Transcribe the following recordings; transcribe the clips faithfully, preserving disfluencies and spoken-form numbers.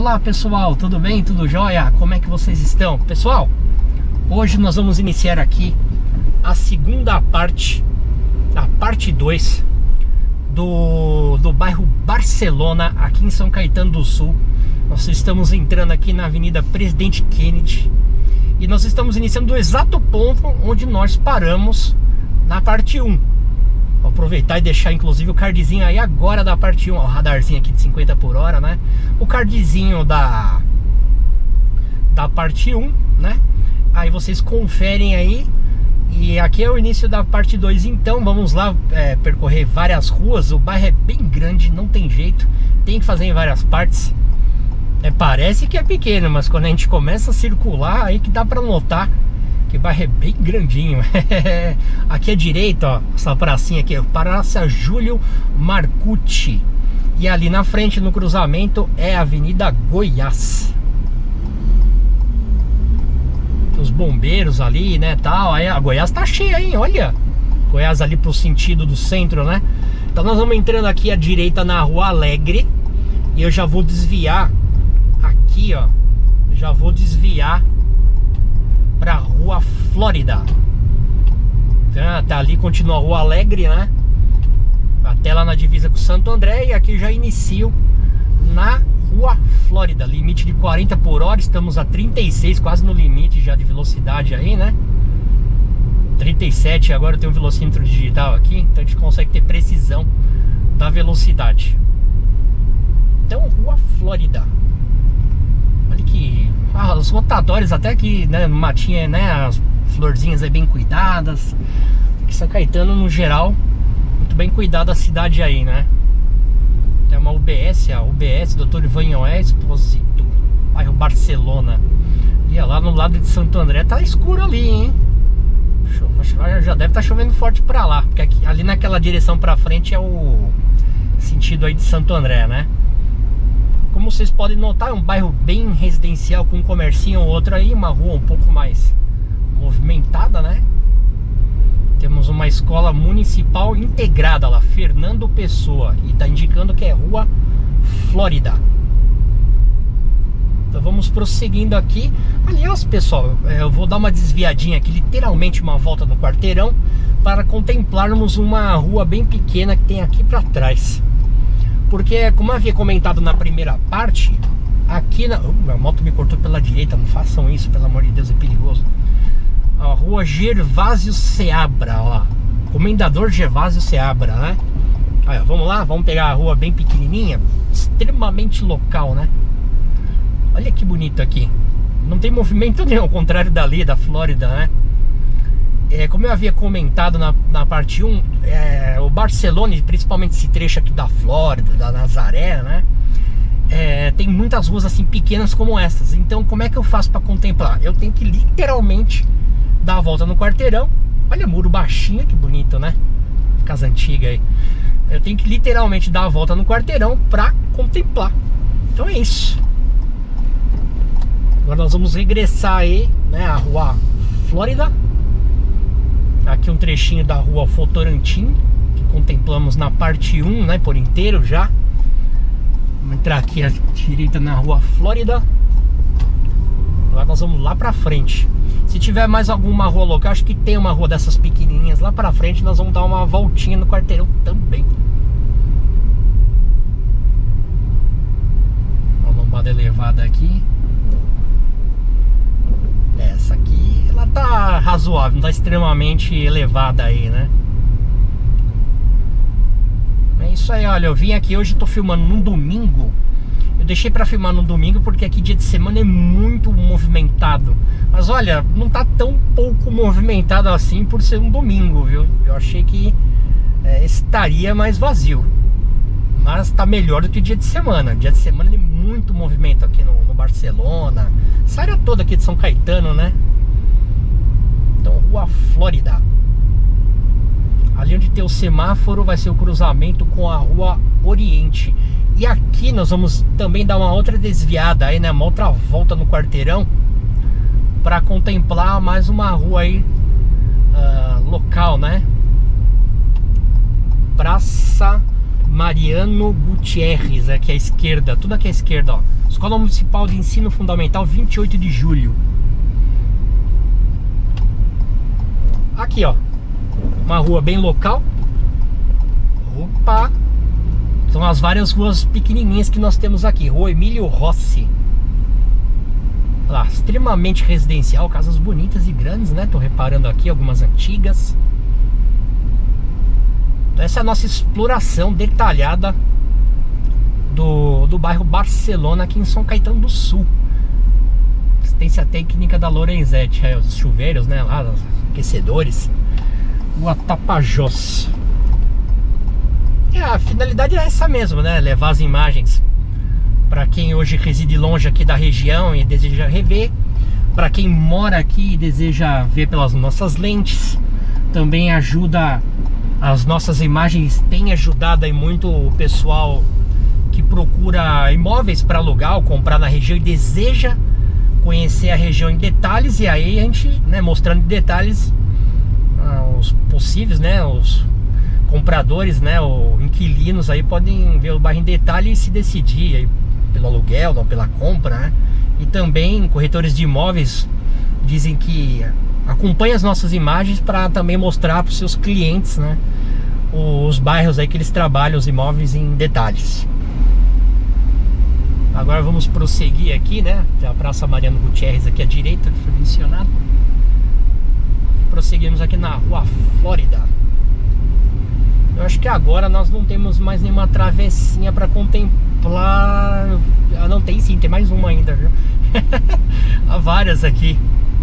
Olá pessoal, tudo bem? Tudo jóia? Como é que vocês estão? Pessoal, hoje nós vamos iniciar aqui a segunda parte, a parte dois do, do bairro Barcelona, aqui em São Caetano do Sul. Nós estamos entrando aqui na Avenida Presidente Kennedy e nós estamos iniciando do exato ponto onde nós paramos na parte um. Vou aproveitar e deixar inclusive o cardzinho aí agora da parte um, ó, o radarzinho aqui de cinquenta por hora, né? O cardzinho da da parte um, né? Aí vocês conferem aí. E aqui é o início da parte dois, então vamos lá é, percorrer várias ruas. O bairro é bem grande, não tem jeito, tem que fazer em várias partes. É, parece que é pequeno, mas quando a gente começa a circular, aí que dá pra notar que o bairro é bem grandinho. Aqui à direita, ó, essa pracinha aqui, Praça Júlio Marcucci. E ali na frente, no cruzamento, é a Avenida Goiás. Os bombeiros ali, né, tal. Aí a Goiás tá cheia, hein, olha. Goiás ali pro sentido do centro, né. Então nós vamos entrando aqui à direita na Rua Alegre. E eu já vou desviar aqui, ó. Já vou desviar pra Rua Flórida. Tá, tá ali, continua a Rua Alegre, né? Até lá na divisa com Santo André. E aqui já inicio na Rua Flórida. Limite de quarenta por hora. Estamos a trinta e seis, quase no limite já de velocidade aí, né? trinta e sete, agora eu tenho um velocímetro digital aqui, então a gente consegue ter precisão da velocidade. Então, Rua Flórida. Olha que... Ah, os rotatórios até que, né, no matinho, né, as florzinhas aí bem cuidadas. Aqui São Caetano, no geral, muito bem cuidada a cidade aí, né? Tem uma U B S, a U B S, doutor Ivan Noé Exposito, bairro Barcelona. E lá no lado de Santo André tá escuro ali, hein? Já deve estar chovendo forte pra lá, porque aqui, ali naquela direção pra frente é o sentido aí de Santo André, né? Como vocês podem notar, é um bairro bem residencial, com um comercinho ou outro aí, uma rua um pouco mais movimentada, né? Temos uma escola municipal integrada lá, Fernando Pessoa, e tá indicando que é Rua Flórida. Então vamos prosseguindo aqui. Aliás, pessoal, eu vou dar uma desviadinha aqui, literalmente uma volta no quarteirão, para contemplarmos uma rua bem pequena que tem aqui para trás. Porque, como eu havia comentado na primeira parte, aqui na... Uh, a moto me cortou pela direita, não façam isso, pelo amor de Deus, é perigoso. A Rua Gervásio Seabra, ó. Comendador Gervásio Seabra, né? Aí, ó, vamos lá, vamos pegar a rua bem pequenininha, extremamente local, né? Olha que bonito aqui. Não tem movimento nenhum, ao contrário dali, da Flórida, né? É, como eu havia comentado na, na parte um, é, o Barcelona, principalmente esse trecho aqui da Flórida, da Nazaré, né? É, tem muitas ruas assim pequenas como essas. Então como é que eu faço para contemplar? Eu tenho que literalmente dar a volta no quarteirão. Olha, muro baixinho, que bonito, né? Casa antiga aí. Eu tenho que literalmente dar a volta no quarteirão para contemplar. Então é isso. Agora nós vamos regressar aí, né, a Rua Flórida. Aqui um trechinho da Rua Votorantim, que contemplamos na parte um, né, por inteiro já. Vamos entrar aqui à direita na Rua Flórida. Agora nós vamos lá pra frente. Se tiver mais alguma rua local, acho que tem uma rua dessas pequenininhas lá pra frente, nós vamos dar uma voltinha no quarteirão também. Uma lombada elevada aqui. Essa aqui, ela tá razoável, não tá extremamente elevada aí, né? É isso aí, olha, eu vim aqui hoje, tô filmando num domingo. Eu deixei pra filmar no domingo porque aqui dia de semana é muito movimentado. Mas olha, não tá tão pouco movimentado assim por ser um domingo, viu? Eu achei que é, estaria mais vazio. Mas tá melhor do que dia de semana. Dia de semana tem muito movimento aqui no, no Barcelona. Essa área toda aqui de São Caetano, né? Então, Rua Flórida. Ali onde tem o semáforo vai ser o cruzamento com a Rua Oriente. E aqui nós vamos também dar uma outra desviada aí, né? Uma outra volta no quarteirão, para contemplar mais uma rua aí uh, local, né? Praça Mariano Gutierrez, aqui à esquerda, tudo aqui à esquerda, ó. Escola Municipal de Ensino Fundamental vinte e oito de julho. Aqui, ó, uma rua bem local. Opa! São as várias ruas pequenininhas que nós temos aqui. Rua Emílio Rossi. Olha lá, extremamente residencial, casas bonitas e grandes, né? Tô reparando aqui algumas antigas. Então essa é a nossa exploração detalhada do, do bairro Barcelona aqui em São Caetano do Sul. Assistência técnica da Lorenzetti, aí, os chuveiros, né? Lá, os aquecedores. Rua Tapajós. E a finalidade é essa mesmo, né? Levar as imagens para quem hoje reside longe aqui da região e deseja rever, para quem mora aqui e deseja ver pelas nossas lentes. Também ajuda, as nossas imagens têm ajudado aí muito o pessoal que procura imóveis para alugar ou comprar na região e deseja conhecer a região em detalhes. E aí a gente, né, mostrando em detalhes ah, os possíveis, né, os compradores, né, ou inquilinos aí podem ver o bairro em detalhe e se decidir aí pelo aluguel, não pela compra, né? E também corretores de imóveis dizem que acompanha as nossas imagens para também mostrar para os seus clientes, né, os bairros aí que eles trabalham, os imóveis em detalhes. Agora vamos prosseguir aqui, né? Tem a Praça Mariano Gutierrez aqui à direita, que foi mencionado. E prosseguimos aqui na Rua Flórida. Eu acho que agora nós não temos mais nenhuma travessinha para contemplar. Ah, não, tem sim, tem mais uma ainda, viu? Há várias aqui.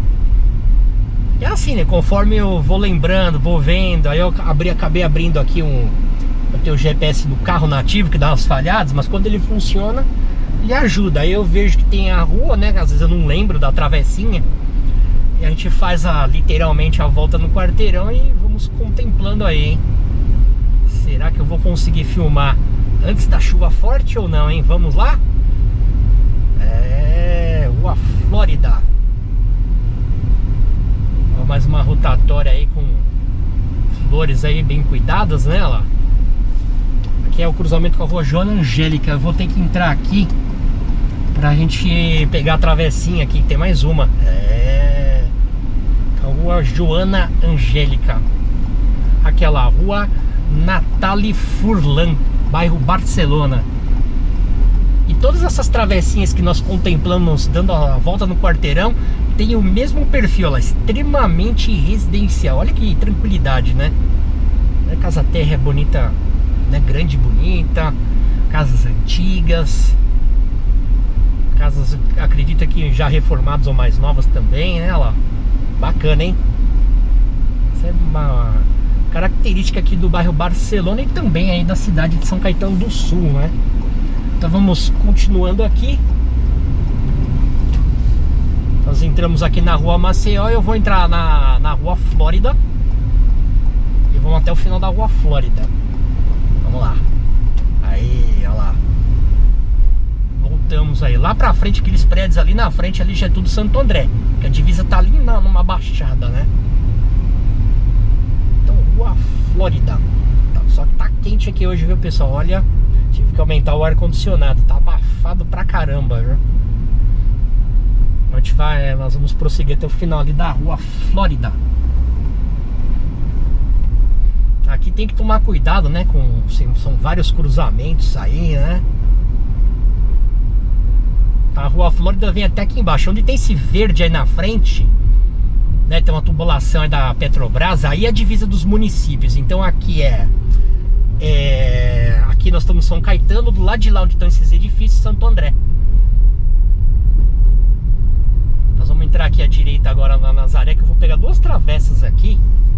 É assim, né? Conforme eu vou lembrando, vou vendo. Aí eu abri, acabei abrindo aqui um... Eu tenho o G P S do carro nativo, que dá umas falhadas, mas quando ele funciona, ele ajuda. Aí eu vejo que tem a rua, né? Às vezes eu não lembro da travessinha. E a gente faz a, literalmente a volta no quarteirão e vamos contemplando aí, hein? Será que eu vou conseguir filmar antes da chuva forte ou não, hein? Vamos lá? É... Rua Flórida. Ó, mais uma rotatória aí com flores aí bem cuidadas, né? Lá. Aqui é o cruzamento com a Rua Joana Angélica. Eu vou ter que entrar aqui pra gente pegar a travessinha aqui. Tem mais uma. É... A Rua Joana Angélica. Aquela Rua Nathalie Furlan, bairro Barcelona. E todas essas travessinhas que nós contemplamos dando a volta no quarteirão tem o mesmo perfil, ela é extremamente residencial. Olha que tranquilidade, né? A casa terra é bonita, né? Grande e bonita. Casas antigas. Casas, acredita que já reformadas ou mais novas também, né? Lá. Bacana, hein? Essa é uma característica aqui do bairro Barcelona e também aí da cidade de São Caetano do Sul, né? Então vamos continuando aqui. Nós entramos aqui na Rua Maceió e eu vou entrar na, na Rua Flórida. E vamos até o final da Rua Flórida. Vamos lá. Aí, olha lá. Voltamos aí. Lá pra frente, aqueles prédios ali na frente, ali já é tudo Santo André. Que a divisa tá ali na, numa baixada, né? Rua Flórida. Só que tá quente aqui hoje, viu, pessoal? Olha, tive que aumentar o ar-condicionado. Tá abafado pra caramba, viu? A gente vai, nós vamos prosseguir até o final ali da Rua Flórida. Aqui tem que tomar cuidado, né? Com, são vários cruzamentos aí, né? A Rua Flórida vem até aqui embaixo. Onde tem esse verde aí na frente, né, tem uma tubulação aí da Petrobras, aí é a divisa dos municípios. Então aqui é, é aqui nós estamos em São Caetano, do lado de lá onde estão esses edifícios, Santo André. Nós vamos entrar aqui à direita agora na Nazaré, que eu vou pegar duas travessas aqui.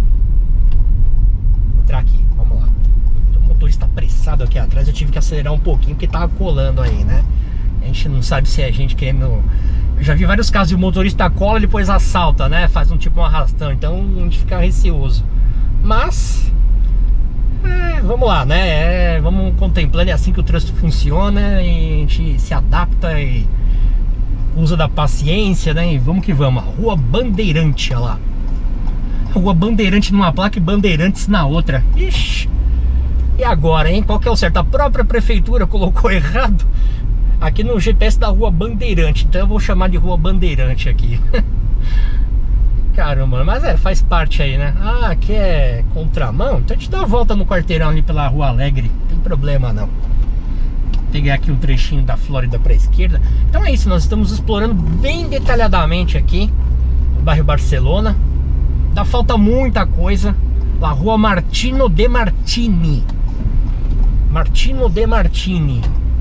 Vou entrar aqui, vamos lá. O motorista apressado aqui atrás, eu tive que acelerar um pouquinho porque tava colando aí, né? A gente não sabe se é a gente querendo... Eu já vi vários casos de o motorista cola e depois assalta, né? Faz um tipo um arrastão. Então a gente fica receoso. Mas é, vamos lá, né? É, vamos contemplando, é assim que o trânsito funciona. E a gente se adapta e usa da paciência, né? E vamos que vamos. Rua Bandeirante, olha lá. Rua Bandeirante numa placa e Bandeirantes na outra. Ixi. E E agora, hein? Qual que é o certo? A própria prefeitura colocou errado aqui no G P S da Rua Bandeirante. Então eu vou chamar de Rua Bandeirante aqui. Caramba, mas é, faz parte aí, né? Ah, aqui é contramão. Então a gente dá uma volta no quarteirão ali pela Rua Alegre. Não tem problema não. Peguei aqui um trechinho da Flórida para a esquerda. Então é isso, nós estamos explorando bem detalhadamente aqui o bairro Barcelona. Dá falta muita coisa. Lá, Rua Martino de Martini. Martino de Martini.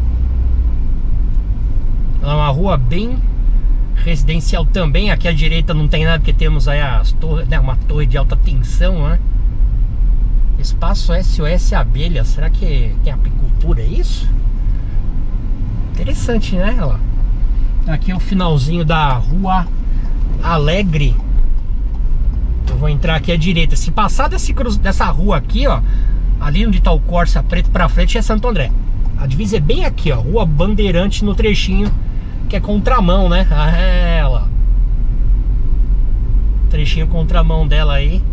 É uma rua bem residencial também. Aqui à direita não tem nada, porque temos aí as torres, né, uma torre de alta tensão, né? Espaço S O S Abelha. Será que tem apicultura, é isso? Interessante, né? Ó. Aqui é o finalzinho da Rua Alegre. Eu vou entrar aqui à direita. Se passar desse cruz, dessa rua aqui, ó, ali onde tá o Corsa preto pra frente, é Santo André. A divisa é bem aqui, ó, Rua Bandeirante, no trechinho que é contramão, né? Ah, ela. Trechinho contramão dela aí.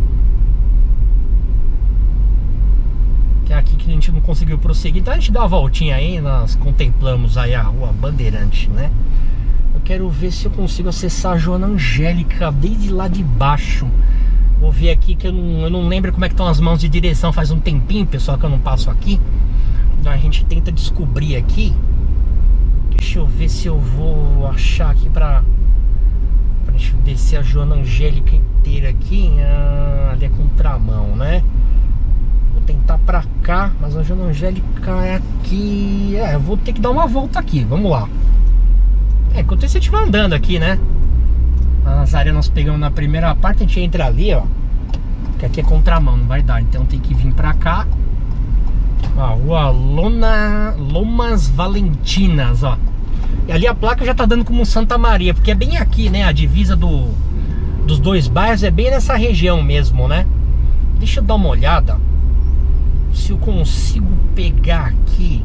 Que é aqui que a gente não conseguiu prosseguir. Então a gente dá uma voltinha aí. Nós contemplamos aí a Rua Bandeirante, né? Eu quero ver se eu consigo acessar a Joana Angélica desde lá de baixo. Vou ver aqui que eu não, eu não lembro como é que estão as mãos de direção. Faz um tempinho, pessoal, que eu não passo aqui. Então a gente tenta descobrir aqui. Deixa eu ver se eu vou achar aqui pra, pra deixa eu descer a Joana Angélica inteira aqui. Ah, ali é contramão, né? Vou tentar pra cá, mas a Joana Angélica é aqui. É, eu vou ter que dar uma volta aqui, vamos lá. É, enquanto isso a gente vai andando aqui, né? A Nazaré nós pegamos na primeira parte, a gente entra ali, ó. Que aqui é contramão, não vai dar, então tem que vir pra cá. A Rua Lona, Lomas Valentinas, ó. E ali a placa já tá dando como Santa Maria, porque é bem aqui, né? A divisa do, dos dois bairros é bem nessa região mesmo, né? Deixa eu dar uma olhada se eu consigo pegar aqui.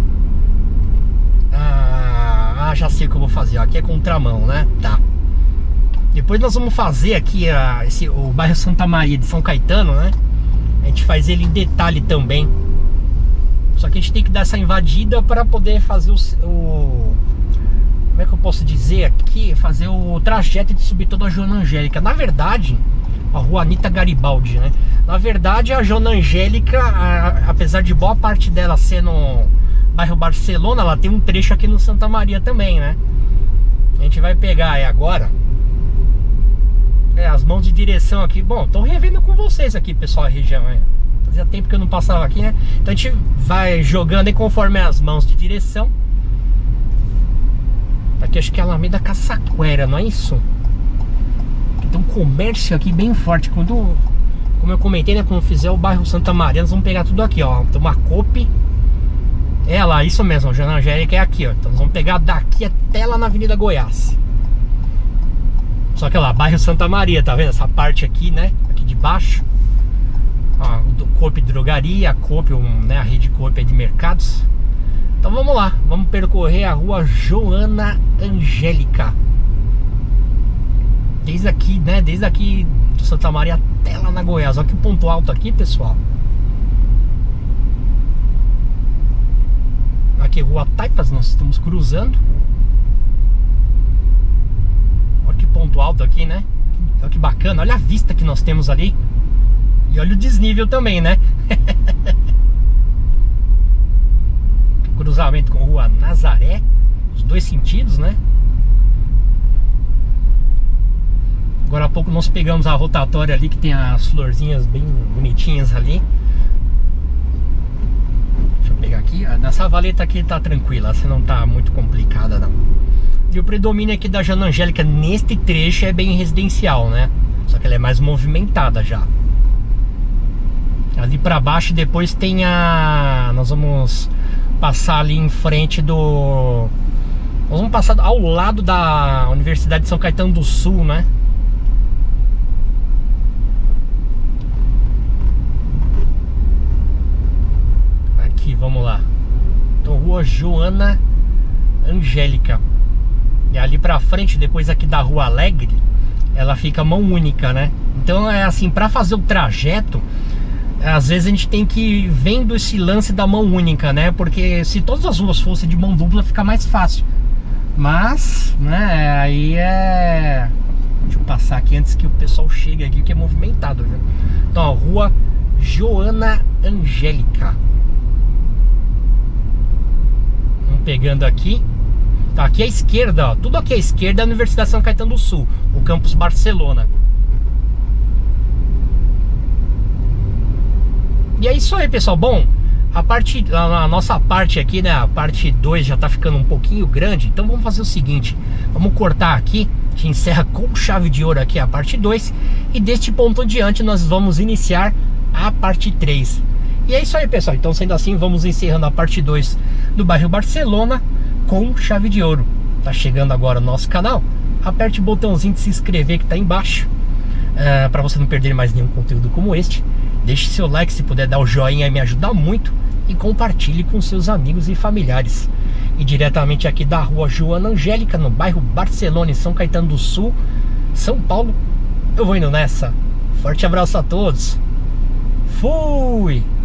Ah, ah já sei o que eu vou fazer, ó. Aqui é contramão, né? Tá. Depois nós vamos fazer aqui a, esse, o bairro Santa Maria de São Caetano, né? A gente faz ele em detalhe também. Só que a gente tem que dar essa invadida para poder fazer o, o... Como é que eu posso dizer aqui? Fazer o trajeto de subir toda a Joana Angélica. Na verdade, a Rua Anita Garibaldi, né? Na verdade, a Joana Angélica, a, apesar de boa parte dela ser no bairro Barcelona, ela tem um trecho aqui no Santa Maria também, né? A gente vai pegar aí agora. É, as mãos de direção aqui. Bom, tô revendo com vocês aqui, pessoal, a região aí. Fazia tempo que eu não passava aqui, né? Então a gente vai jogando aí conforme as mãos de direção. Aqui acho que é a Alameda Caçaquera, não é isso? Tem um comércio aqui bem forte. Quando, como eu comentei, né? Quando fizer o bairro Santa Maria, nós vamos pegar tudo aqui, ó. Tem uma Coop. É lá, isso mesmo, a Joana Angélica é aqui, ó. Então nós vamos pegar daqui até lá na Avenida Goiás. Só que lá, bairro Santa Maria, tá vendo? Essa parte aqui, né? Aqui de baixo. Ó, o Coop Drogaria, a Coop, um, né, a rede Coop aí de mercados. Então vamos lá, vamos percorrer a Rua Joana Angélica. Desde aqui, né, desde aqui do Santa Maria até lá na Goiás. Olha que ponto alto aqui, pessoal. Aqui Rua Taipas, nós estamos cruzando. Olha que ponto alto aqui, né? Olha que bacana, olha a vista que nós temos ali. E olha o desnível também, né? Cruzamento com a Rua Nazaré, os dois sentidos, né? Agora há pouco nós pegamos a rotatória ali, que tem as florzinhas bem bonitinhas ali. Deixa eu pegar aqui. Nessa valeta aqui tá tranquila, essa não tá muito complicada não. E o predomínio aqui da Joana Angélica neste trecho é bem residencial, né? Só que ela é mais movimentada já. Ali pra baixo depois tem a... Nós vamos passar ali em frente do... Nós vamos passar ao lado da Universidade de São Caetano do Sul, né? Aqui, vamos lá. Então, Rua Joana Angélica. E ali pra frente, depois aqui da Rua Alegre, ela fica mão única, né? Então é assim, pra fazer o trajeto... às vezes a gente tem que ir vendo esse lance da mão única, né? Porque se todas as ruas fossem de mão dupla, fica mais fácil. Mas, né, aí é... Deixa eu passar aqui antes que o pessoal chegue aqui, que é movimentado, viu? Então, ó, Rua Joana Angélica. Vamos pegando aqui. Tá, aqui à esquerda, ó, tudo aqui à esquerda é a Universidade São Caetano do Sul, o campus Barcelona. E é isso aí, pessoal. Bom, a parte, a, a nossa parte aqui, né, a parte dois já tá ficando um pouquinho grande. Então vamos fazer o seguinte, vamos cortar aqui, que encerra com chave de ouro aqui a parte dois. E deste ponto em diante nós vamos iniciar a parte três. E é isso aí, pessoal. Então, sendo assim, vamos encerrando a parte dois do bairro Barcelona com chave de ouro. Tá chegando agora o nosso canal, aperte o botãozinho de se inscrever que tá embaixo, uh, para você não perder mais nenhum conteúdo como este. Deixe seu like, se puder dar o joinha, me ajuda muito. E compartilhe com seus amigos e familiares. E diretamente aqui da Rua Joana Angélica, no bairro Barcelona, em São Caetano do Sul, São Paulo, eu vou indo nessa. Forte abraço a todos. Fui!